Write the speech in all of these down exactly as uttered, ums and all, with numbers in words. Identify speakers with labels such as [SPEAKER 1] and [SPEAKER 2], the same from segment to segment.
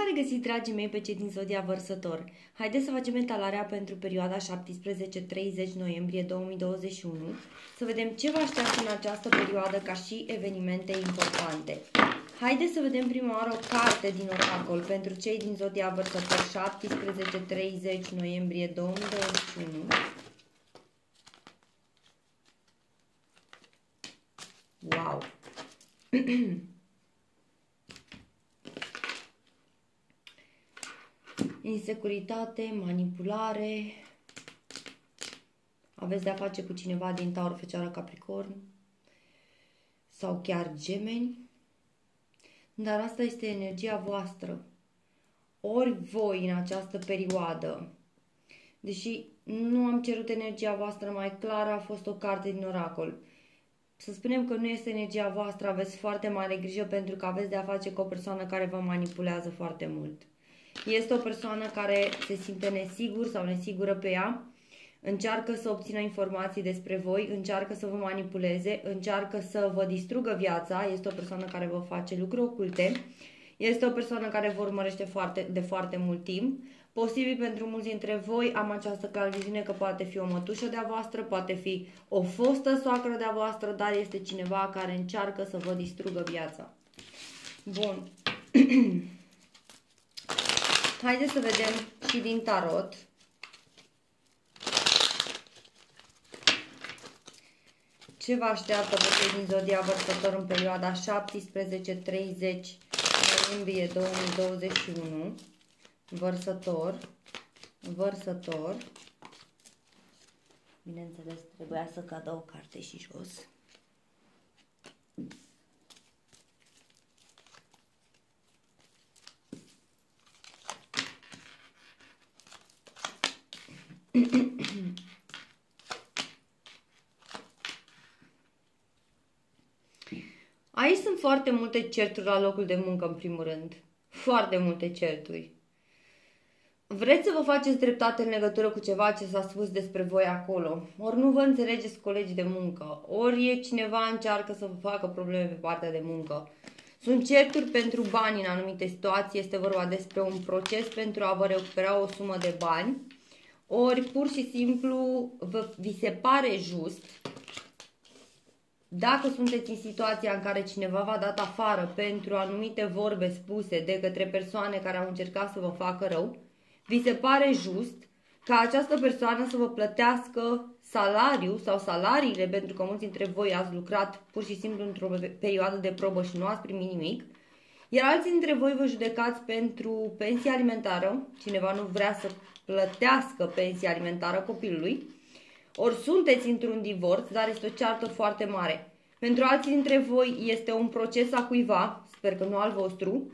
[SPEAKER 1] v-am regăsit, dragii mei, pe cei din Zodia Vărsător. Haideți să facem etalarea pentru perioada șaptesprezece treizeci noiembrie două mii douăzeci și unu. Să vedem ce vă așteaptă în această perioadă ca și evenimente importante. Haideți să vedem prima oară o carte din oracol pentru cei din Zodia Vărsător șaptesprezece treizeci noiembrie două mii douăzeci și unu. Wow! Insecuritate, manipulare, aveți de-a face cu cineva din Taur, Fecioară, Capricorn sau chiar Gemeni, dar asta este energia voastră. Ori voi în această perioadă, deși nu am cerut energia voastră mai clară, a fost o carte din oracol. Să spunem că nu este energia voastră, aveți foarte mare grijă pentru că aveți de-a face cu o persoană care vă manipulează foarte mult. Este o persoană care se simte nesigur sau nesigură pe ea, încearcă să obțină informații despre voi, încearcă să vă manipuleze, încearcă să vă distrugă viața, este o persoană care vă face lucruri oculte, este o persoană care vă urmărește foarte, de foarte mult timp. Posibil pentru mulți dintre voi am această clariviziune că poate fi o mătușă de-a voastră, poate fi o fostă soacră de-a voastră, dar este cineva care încearcă să vă distrugă viața. Bun. Haideți să vedem și din tarot. Ce vă așteaptă pe cei din Zodia Vărsător în perioada șaptesprezece treizeci noiembrie două mii douăzeci și unu. Vărsător. Vărsător. Bineînțeles, trebuia să cadă o carte și jos. Aici sunt foarte multe certuri la locul de muncă, în primul rând. Foarte multe certuri. Vreți să vă faceți dreptate în legătură cu ceva ce s-a spus despre voi acolo. Ori nu vă înțelegeți colegii de muncă. Ori e cineva încearcă să vă facă probleme pe partea de muncă. Sunt certuri pentru bani în anumite situații. Este vorba despre un proces pentru a vă recupera o sumă de bani. Ori pur și simplu vă, vi se pare just. Dacă sunteți în situația în care cineva v-a dat afară pentru anumite vorbe spuse de către persoane care au încercat să vă facă rău, vi se pare just ca această persoană să vă plătească salariul sau salariile, pentru că mulți dintre voi ați lucrat pur și simplu într-o perioadă de probă și nu ați primit nimic, iar alții dintre voi vă judecați pentru pensie alimentară, cineva nu vrea să plătească pensia alimentară copilului, ori sunteți într-un divorț, dar este o ceartă foarte mare. Pentru alții dintre voi este un proces a cuiva, sper că nu al vostru,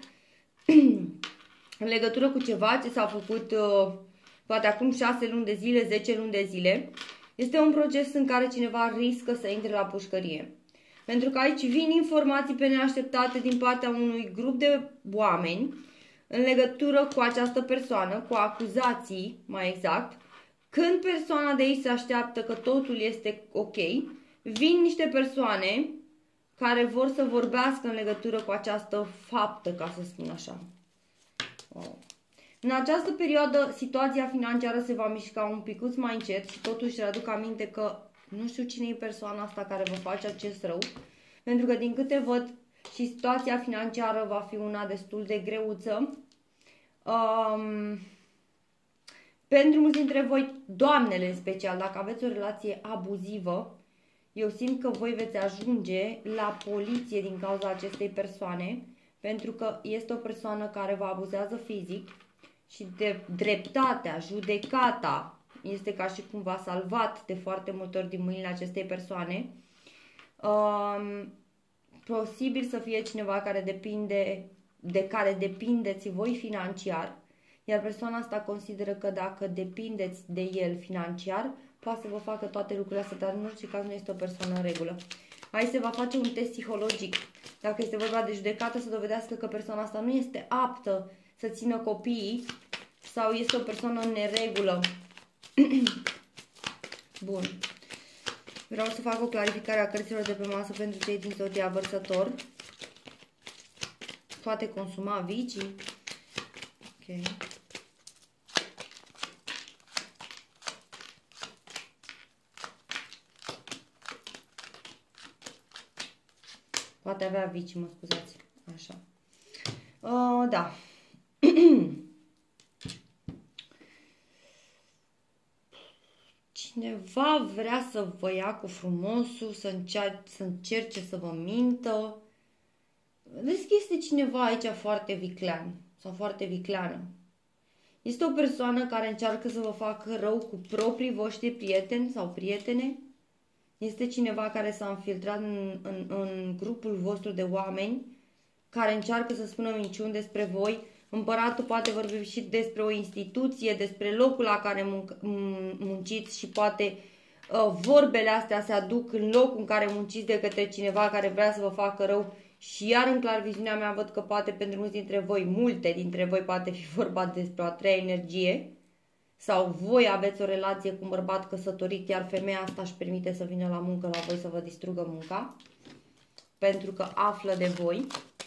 [SPEAKER 1] în legătură cu ceva ce s-a făcut uh, poate acum șase luni de zile, zece luni de zile. Este un proces în care cineva riscă să intre la pușcărie. Pentru că aici vin informații pe neașteptate din partea unui grup de oameni în legătură cu această persoană, cu acuzații mai exact. Când persoana de aici se așteaptă că totul este ok, vin niște persoane care vor să vorbească în legătură cu această faptă, ca să spun așa. Wow. În această perioadă, situația financiară se va mișca un picuț mai încet și totuși readuc aminte că nu știu cine e persoana asta care vă face acest rău, pentru că din câte văd și situația financiară va fi una destul de greuță. Um, Pentru mulți dintre voi, doamnele în special, dacă aveți o relație abuzivă, eu simt că voi veți ajunge la poliție din cauza acestei persoane, pentru că este o persoană care vă abuzează fizic și de dreptatea, judecata, este ca și cum v-a salvat de foarte multe ori din mâinile acestei persoane. Um, posibil să fie cineva care depinde, de care depindeți voi financiar, iar persoana asta consideră că dacă depindeți de el financiar, poate să vă facă toate lucrurile astea, dar în orice caz nu este o persoană în regulă. Aici se va face un test psihologic. Dacă este vorba de judecată, să dovedească că persoana asta nu este aptă să țină copiii sau este o persoană în neregulă. Bun. Vreau să fac o clarificare a cărților de pe masă pentru cei din Zodia Vărsător. Poate consuma vicii. Ok. Poate avea vicii, mă scuzați. Așa. Uh, da. Cineva vrea să vă ia cu frumosul, să, încer să încerce să vă mintă. Vedeți că este cineva aici foarte viclean sau foarte vicleană. Este o persoană care încearcă să vă facă rău cu proprii voștri prieteni sau prietene. Este cineva care s-a infiltrat în, în, în grupul vostru de oameni, care încearcă să spună minciuni despre voi. Împăratul poate vorbi și despre o instituție, despre locul la care munc munciți și poate uh, vorbele astea se aduc în locul în care munciți de către cineva care vrea să vă facă rău. Și iar în clar viziunea mea văd că poate pentru mulți dintre voi, multe dintre voi poate fi vorba despre o a treia energie. Sau voi aveți o relație cu un bărbat căsătorit, iar femeia asta își permite să vină la muncă la voi să vă distrugă munca. Pentru că află de voi.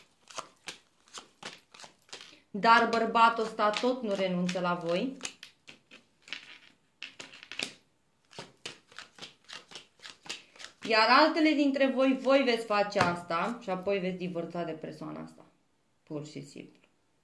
[SPEAKER 1] Dar bărbatul ăsta tot nu renunță la voi. Iar altele dintre voi, voi veți face asta și apoi veți divorța de persoana asta. Pur și simplu.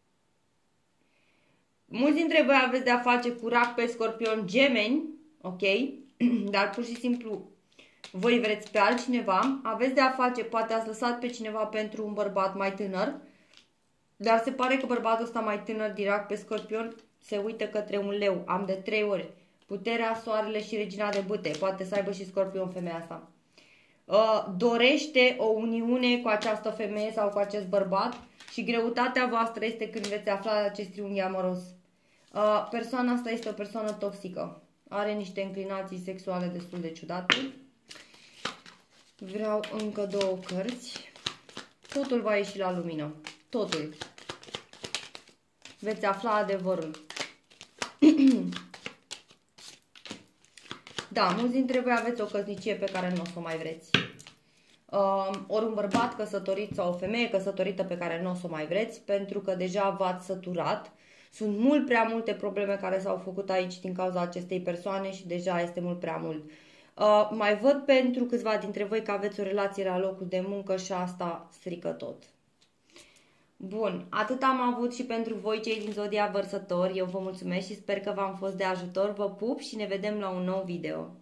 [SPEAKER 1] Mulți dintre voi aveți de a face cu rac pe scorpion, gemeni, ok? Dar pur și simplu voi vreți pe altcineva. Aveți de a face, poate ați lăsat pe cineva pentru un bărbat mai tânăr. Dar se pare că bărbatul ăsta mai tânăr, din rac pe scorpion, se uită către un leu. Am de trei ori. Puterea, soarele și regina de bâte. Poate să aibă și scorpion femeia asta. Uh, dorește o uniune cu această femeie sau cu acest bărbat. Și greutatea voastră este când veți afla acest triunghi amoros. Uh, persoana asta este o persoană toxică. Are niște înclinații sexuale destul de ciudate. Vreau încă două cărți. Totul va ieși la lumină. Totul. Veți afla adevărul. Da, mulți dintre voi aveți o căsnicie pe care nu o să o mai vreți. Uh, ori un bărbat căsătorit sau o femeie căsătorită pe care nu o să o mai vreți, pentru că deja v-ați săturat. Sunt mult prea multe probleme care s-au făcut aici din cauza acestei persoane și deja este mult prea mult. Uh, mai văd pentru câțiva dintre voi că aveți o relație la locul de muncă și asta strică tot. Bun, atât am avut și pentru voi cei din Zodia Vărsători. Eu vă mulțumesc și sper că v-am fost de ajutor. Vă pup și ne vedem la un nou video.